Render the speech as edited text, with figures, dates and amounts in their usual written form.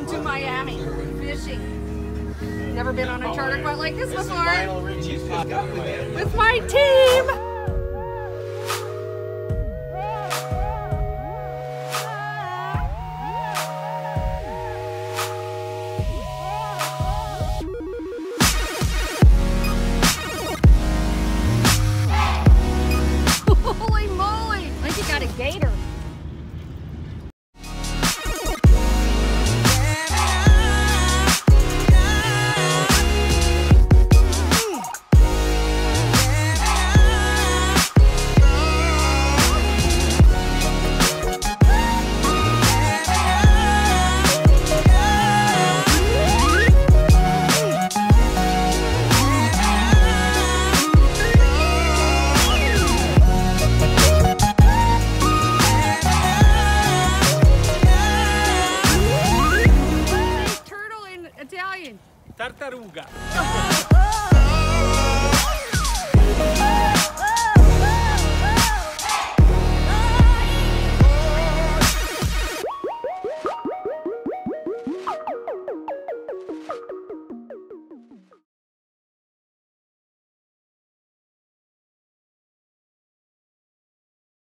Welcome to Miami fishing. Never been on a charter quite like this before. With my team. Holy moly! I think you got a gator. Italian. Tartaruga.